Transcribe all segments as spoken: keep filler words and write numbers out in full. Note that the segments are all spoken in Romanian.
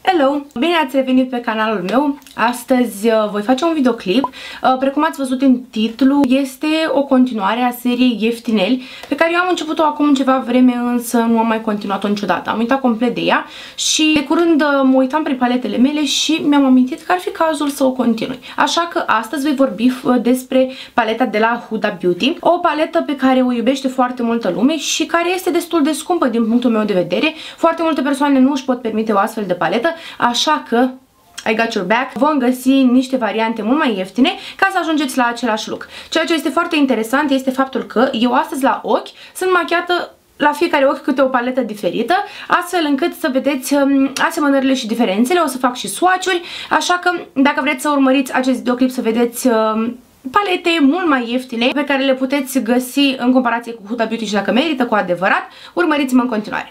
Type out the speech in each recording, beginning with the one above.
Hello! Bine ați revenit pe canalul meu. Astăzi uh, voi face un videoclip. Uh, precum ați văzut în titlu, este o continuare a seriei Ieftineli, pe care eu am început-o acum ceva vreme, însă nu am mai continuat-o niciodată. Am uitat complet de ea și de curând uh, mă uitam prin paletele mele și mi-am amintit că ar fi cazul să o continui. Așa că astăzi voi vorbi uh, despre paleta de la Huda Beauty, o paletă pe care o iubește foarte multă lume și care este destul de scumpă din punctul meu de vedere. Foarte multe persoane nu își pot permite o astfel de paletă, așa că I got your back. Vom găsi niște variante mult mai ieftine ca să ajungeți la același look. Ceea ce este foarte interesant este faptul că eu astăzi la ochi sunt machiată la fiecare ochi câte o paletă diferită, astfel încât să vedeți um, asemănările și diferențele. O să fac și swatch-uri, așa că dacă vreți să urmăriți acest videoclip să vedeți um, palete mult mai ieftine pe care le puteți găsi în comparație cu Huda Beauty și dacă merită cu adevărat, urmăriți-mă în continuare.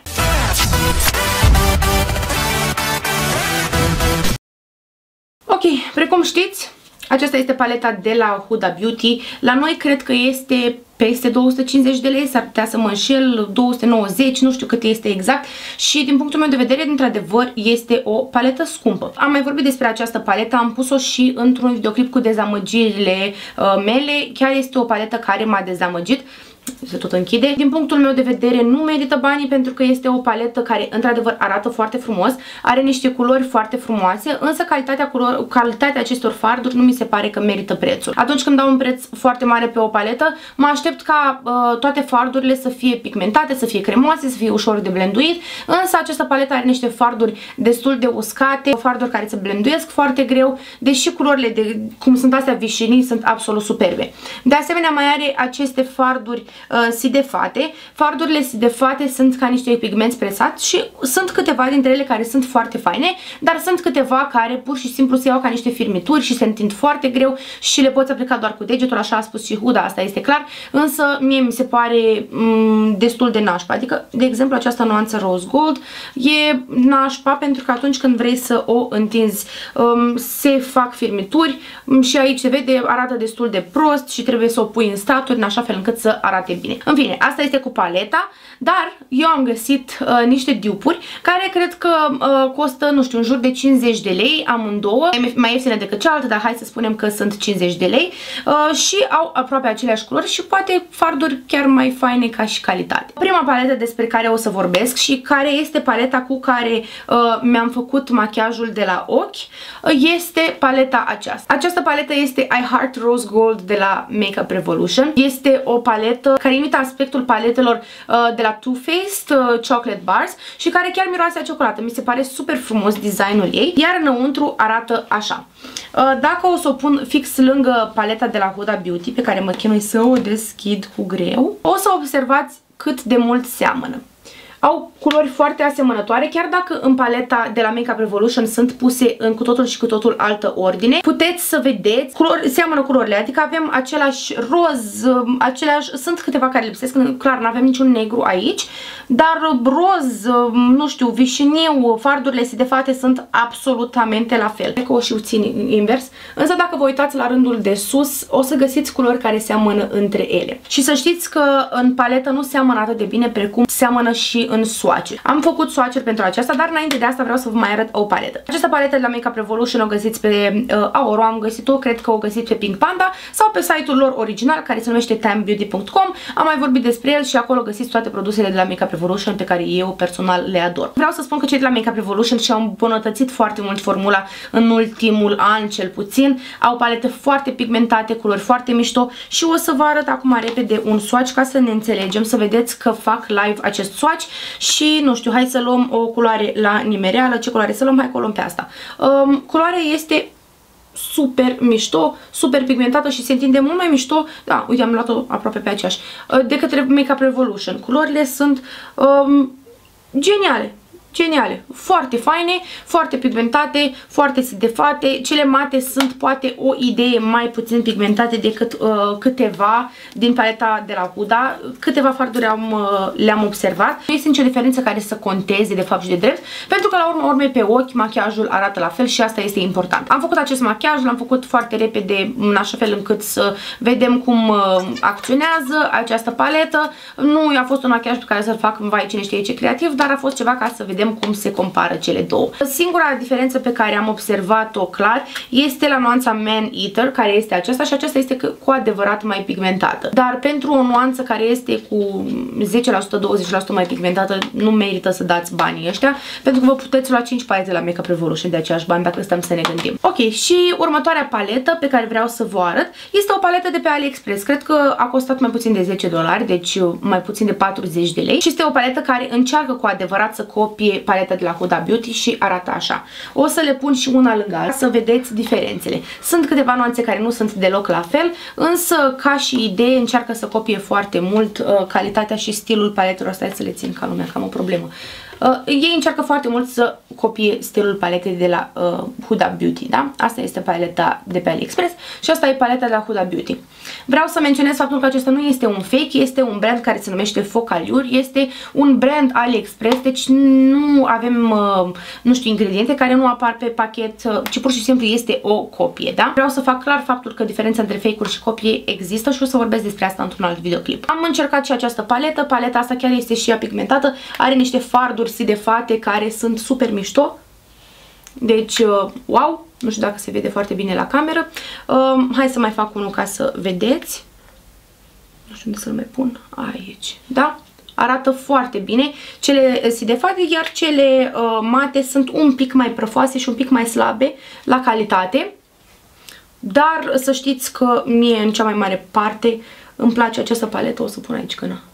Ok, precum știți, aceasta este paleta de la Huda Beauty. La noi cred că este peste două sute cincizeci de lei, s-ar putea să mă înșel, două sute nouăzeci, nu știu cât este exact și din punctul meu de vedere, într-adevăr, este o paletă scumpă. Am mai vorbit despre această paletă, am pus-o și într-un videoclip cu dezamăgirile uh, mele. Chiar este o paletă care m-a dezamăgit. Se tot închide. Din punctul meu de vedere nu merită banii pentru că este o paletă care într-adevăr arată foarte frumos, are niște culori foarte frumoase, însă calitatea, culor, calitatea acestor farduri nu mi se pare că merită prețul. Atunci când dau un preț foarte mare pe o paletă, mă aștept ca uh, toate fardurile să fie pigmentate, să fie cremoase, să fie ușor de blenduit, însă această paletă are niște farduri destul de uscate, farduri care se blenduiesc foarte greu, deși culorile de cum sunt astea vișinii sunt absolut superbe. De asemenea mai are aceste farduri Uh, sidefate. Fardurile sidefate sunt ca niște pigmenți presați și sunt câteva dintre ele care sunt foarte faine, dar sunt câteva care pur și simplu se iau ca niște firmituri și se întind foarte greu și le poți aplica doar cu degetul, așa a spus și Huda, asta este clar, însă mie mi se pare mm, destul de nașpa. Adică, de exemplu, această nuanță Rose Gold e nașpa pentru că atunci când vrei să o întinzi um, se fac firmituri și aici se vede, arată destul de prost și trebuie să o pui în staturi în așa fel încât să arate bine. În fine, asta este cu paleta, dar eu am găsit uh, niște dupuri care cred că uh, costă, nu știu, în jur de cincizeci de lei, amândouă, mai ieftine decât cealaltă, dar hai să spunem că sunt cincizeci de lei uh, și au aproape aceleași culori și poate farduri chiar mai faine ca și calitate. Prima paletă despre care o să vorbesc și care este paleta cu care uh, mi-am făcut machiajul de la ochi uh, este paleta aceasta. Această paletă este I Heart Rose Gold de la Makeup Revolution. Este o paletă care imită aspectul paletelor uh, de la Too Faced uh, Chocolate Bars și care chiar miroase a ciocolată. Mi se pare super frumos designul ei, iar înăuntru arată așa. Uh, dacă o să o pun fix lângă paleta de la Huda Beauty, pe care mă chinui să o deschid cu greu, o să observați cât de mult seamănă. Au culori foarte asemănătoare, chiar dacă în paleta de la Makeup Revolution sunt puse în cu totul și cu totul altă ordine. Puteți să vedeți, culori, seamănă culorile, adică avem același roz, aceleași, sunt câteva care lipsesc, clar nu avem niciun negru aici, dar roz, nu știu, vișiniu, fardurile sidefate sunt absolutamente la fel. Cred că o și țin invers, însă dacă vă uitați la rândul de sus, o să găsiți culori care seamănă între ele. Și să știți că în paletă nu seamănă atât de bine precum seamănă și în swatch. Am făcut swatch-uri pentru aceasta, dar înainte de asta vreau să vă mai arăt o paletă. Această paletă de la Makeup Revolution o găsiți pe uh, Aoro, am găsit-o, cred că o găsiți pe Pink Panda sau pe site-ul lor original care se numește time beauty punct com. Am mai vorbit despre el și acolo găsiți toate produsele de la Makeup Revolution pe care eu personal le ador. Vreau să spun că cei de la Makeup Revolution și-au îmbunătățit foarte mult formula în ultimul an cel puțin. Au palete foarte pigmentate, culori foarte mișto și o să vă arăt acum repede un swatch ca să ne înțelegem, să vedeți că fac live acest swatch. Și, nu știu, hai să luăm o culoare la nimereală. Ce culoare să luăm? Hai că o luăm pe asta. Um, culoarea este super mișto, super pigmentată și se întinde mult mai mișto. Da, uite, am luat-o aproape pe aceeași. Uh, de către Makeup Revolution. Culorile sunt um, geniale. Geniale, foarte faine, foarte pigmentate, foarte sidefate. Cele mate sunt poate o idee mai puțin pigmentate decât uh, câteva din paleta de la Huda. Câteva farduri am, uh, le-am observat. Nu este nicio diferență care să conteze de fapt și de drept, pentru că la urmă urmei pe ochi machiajul arată la fel și asta este important. Am făcut acest machiaj, l-am făcut foarte repede în așa fel încât să vedem cum uh, acționează această paletă. Nu a fost un machiaj pe care să-l fac în vai cine știe ce creativ, dar a fost ceva ca să vedem vedem cum se compară cele două. Singura diferență pe care am observat-o clar este la nuanța Man Eater, care este aceasta, și aceasta este cu adevărat mai pigmentată. Dar pentru o nuanță care este cu zece la sută, douăzeci la sută mai pigmentată, nu merită să dați banii ăștia, pentru că vă puteți lua cinci palete la Makeup Revolution de aceeași bani dacă stăm să ne gândim. Ok, și următoarea paletă pe care vreau să vă arăt este o paletă de pe AliExpress. Cred că a costat mai puțin de zece dolari, deci mai puțin de patruzeci de lei, și este o paletă care încearcă cu adevărat să copie paleta de la Huda Beauty și arată așa. O să le pun și una lângă alta să vedeți diferențele. Sunt câteva nuanțe care nu sunt deloc la fel, însă ca și idee încearcă să copie foarte mult uh, calitatea și stilul paletelor. Stai să le țin ca lumea, că am o problemă. Uh, ei încearcă foarte mult să copie stilul paletei de la uh, Huda Beauty, da? Asta este paleta de pe AliExpress și asta e paleta de la Huda Beauty. Vreau să menționez faptul că acesta nu este un fake, este un brand care se numește Focallure, este un brand AliExpress, deci nu avem, uh, nu știu, ingrediente care nu apar pe pachet, uh, ci pur și simplu este o copie, da? Vreau să fac clar faptul că diferența între fake-uri și copie există și o să vorbesc despre asta într-un alt videoclip. Am încercat și această paletă, paleta asta chiar este și ea pigmentată, are niște farduri sidefate care sunt super mișto. Deci, uh, wow, nu știu dacă se vede foarte bine la cameră. Uh, hai să mai fac unul ca să vedeți. Nu știu unde să-l mai pun. Aici, da? Arată foarte bine. Cele sidefate, iar cele uh, mate sunt un pic mai prăfoase și un pic mai slabe la calitate. Dar să știți că mie, în cea mai mare parte, îmi place această paletă. O să pun aici cână.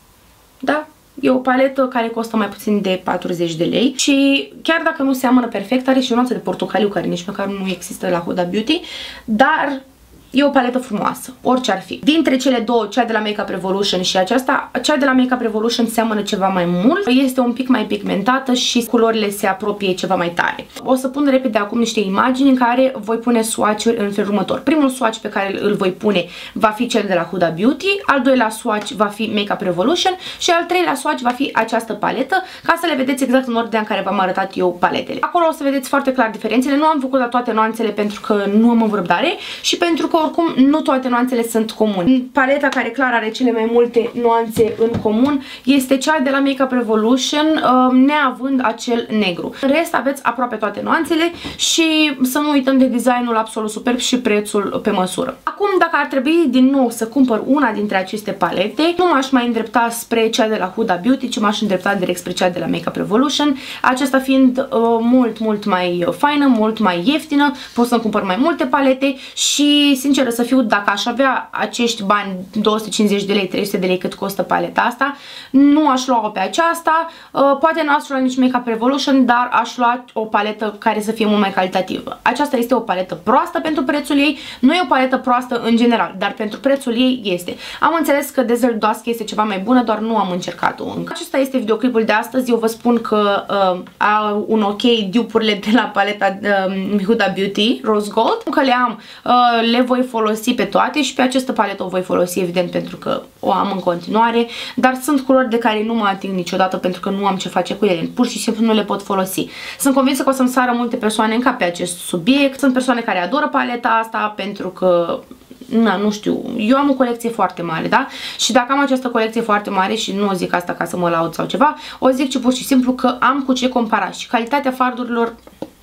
Da? E o paletă care costă mai puțin de patruzeci de lei și chiar dacă nu seamănă perfect, are și o nuanță de portocaliu care nici măcar nu există la Huda Beauty, dar e o paletă frumoasă, orice ar fi. Dintre cele două, cea de la Makeup Revolution și aceasta, cea de la Makeup Revolution seamănă ceva mai mult, este un pic mai pigmentată și culorile se apropie ceva mai tare. O să pun repede acum niște imagini în care voi pune swatch-uri în felul următor. Primul swatch pe care îl voi pune va fi cel de la Huda Beauty, al doilea swatch va fi Makeup Revolution și al treilea swatch va fi această paletă, ca să le vedeți exact în ordinea în care v-am arătat eu paletele. Acolo o să vedeți foarte clar diferențele. Nu am făcut la toate nuanțele pentru că nu am avut răbdare și pentru că oricum nu toate nuanțele sunt comune. Paleta care clar are cele mai multe nuanțe în comun este cea de la Makeup Revolution, neavând acel negru. În rest aveți aproape toate nuanțele și să nu uităm de designul absolut superb și prețul pe măsură. Acum, dacă ar trebui din nou să cumpăr una dintre aceste palete, nu m-aș mai îndrepta spre cea de la Huda Beauty, ci m-aș îndrepta direct spre cea de la Makeup Revolution, aceasta fiind uh, mult, mult mai faină, mult mai ieftină, pot să-mi cumpăr mai multe palete și, sinceră să fiu, dacă aș avea acești bani, două sute cincizeci de lei, trei sute de lei cât costă paleta asta, nu aș lua-o pe aceasta, uh, poate nu aș lua nici Makeup Revolution, dar aș lua o paletă care să fie mult mai calitativă. Aceasta este o paletă proastă pentru prețul ei, nu e o paletă proastă în general, dar pentru prețul ei este. Am înțeles că Desert Dusk este ceva mai bună, doar nu am încercat-o încă. Acesta este videoclipul de astăzi. Eu vă spun că uh, au un ok dupe-urile de la paleta uh, Huda Beauty Rose Gold, că le am, uh, le voi folosi pe toate și pe această paletă o voi folosi evident pentru că o am în continuare, dar sunt culori de care nu mă ating niciodată pentru că nu am ce face cu ele, pur și simplu nu le pot folosi. Sunt convinsă că o să-mi sară multe persoane în cap pe acest subiect, sunt persoane care adoră paleta asta pentru că na, nu știu, eu am o colecție foarte mare, da? Și dacă am această colecție foarte mare și nu o zic asta ca să mă laud sau ceva, o zic ci pur și simplu că am cu ce compara și calitatea fardurilor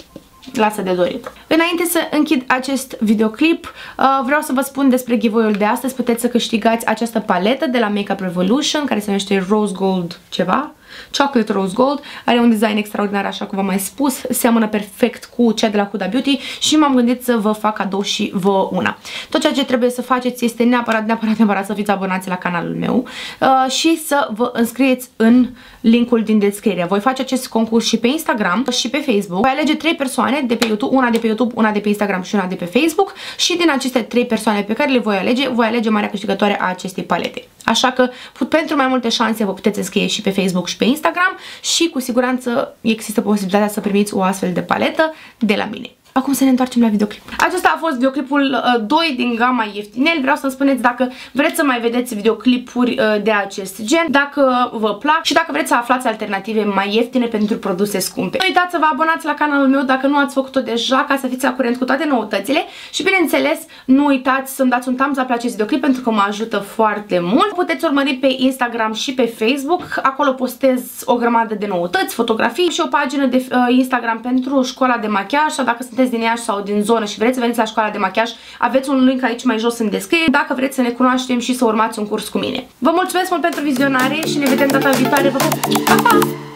lasă de dorit. Înainte să închid acest videoclip, vreau să vă spun despre giveaway-ul de astăzi. Puteți să câștigați această paletă de la Makeup Revolution, care se numește Rose Gold ceva. Chocolate Rose Gold, are un design extraordinar, așa cum v-am mai spus, seamănă perfect cu cea de la Huda Beauty și m-am gândit să vă fac cadou și vă una. Tot ceea ce trebuie să faceți este neapărat, neapărat, neapărat să fiți abonați la canalul meu uh, și să vă înscrieți în linkul din descriere. Voi face acest concurs și pe Instagram și pe Facebook. Voi alege trei persoane de pe YouTube, una de pe YouTube, una de pe Instagram și una de pe Facebook și din aceste trei persoane pe care le voi alege, voi alege marea câștigătoare a acestei palete. Așa că pentru mai multe șanse vă puteți înscrie și pe Facebook și pe Instagram și cu siguranță există posibilitatea să primiți o astfel de paletă de la mine. Acum să ne întoarcem la videoclip. Acesta a fost videoclipul uh, doi din gama ieftinel. Vreau să-mi spuneți dacă vreți să mai vedeți videoclipuri uh, de acest gen, dacă vă plac și dacă vreți să aflați alternative mai ieftine pentru produse scumpe. Nu uitați să vă abonați la canalul meu dacă nu ați făcut-o deja, ca să fiți la curent cu toate noutățile și bineînțeles nu uitați să-mi dați un thumbs up la acest videoclip pentru că mă ajută foarte mult. Puteți urmări pe Instagram și pe Facebook, acolo postez o grămadă de noutăți, fotografii și o pagină de uh, Instagram pentru școala de machiaj sau dacă sunteți din Iași sau din zonă și vreți să veniți la școala de machiaj, aveți un link aici mai jos în descriere dacă vreți să ne cunoaștem și să urmați un curs cu mine. Vă mulțumesc mult pentru vizionare și ne vedem data viitoare. Vă pup! Pa, pa!